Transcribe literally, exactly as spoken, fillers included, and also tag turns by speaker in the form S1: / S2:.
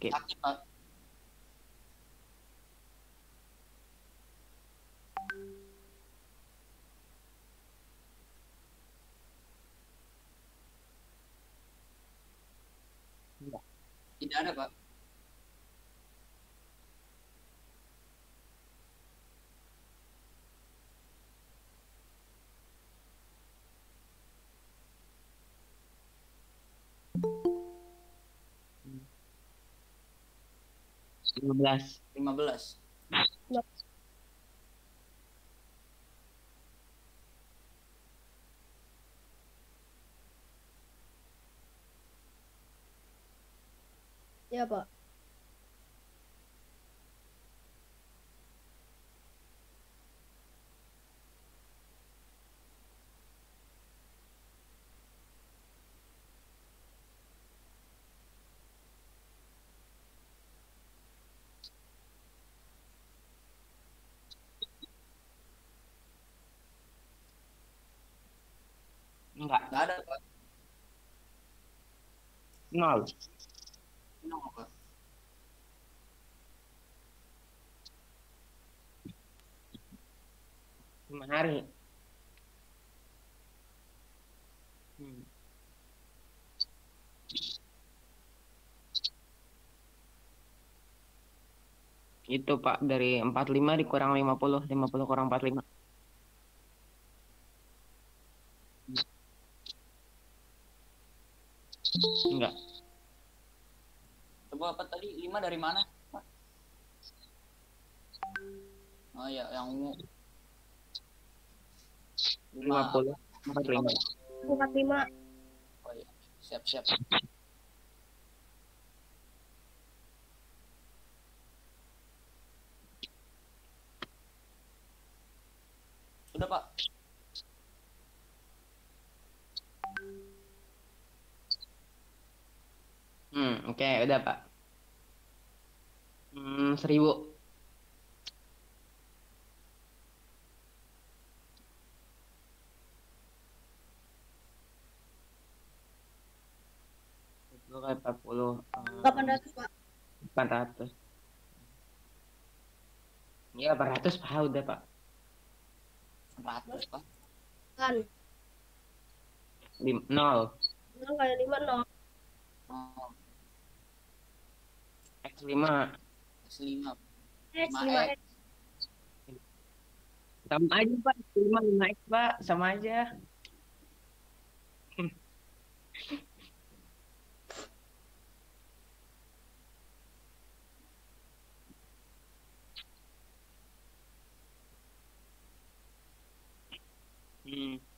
S1: sakit.
S2: Sakit, Pak.
S1: Enggak.
S2: Tidak ada, Pak.
S1: lima belas.
S2: lima belas.
S3: Ya, Pak.
S1: Enggak.
S2: Enggak ada, Pak.
S1: Nol.
S2: Nol, Pak.
S1: Lima hari. Hmm. Itu Pak, dari empat puluh lima dikurang lima puluh, lima puluh kurang empat puluh lima. Enggak.
S2: Coba apa tadi? lima dari mana, Pak? Oh ya, yang ungu.
S1: lima puluh, empat puluh lima.
S3: empat puluh lima.
S2: Oh ya, siap-siap. Sudah, Pak.
S1: Hmm, oke, udah Pak. Hmm, seribu. Itu kan empat puluh.
S3: delapan ratus, Pak.
S1: Empat ratus. Ya, empat ratus Pak, udah Pak.
S2: seratus, Pak.
S3: Kan.
S1: Lim, nol.
S3: Nol kali lima, nol.
S2: Oh,
S1: X lima.
S2: X lima.
S3: X,
S2: lima
S3: lima
S2: X.
S3: X.
S1: Sama aja Pak, X lima, lima X Pak, sama aja. Hmm.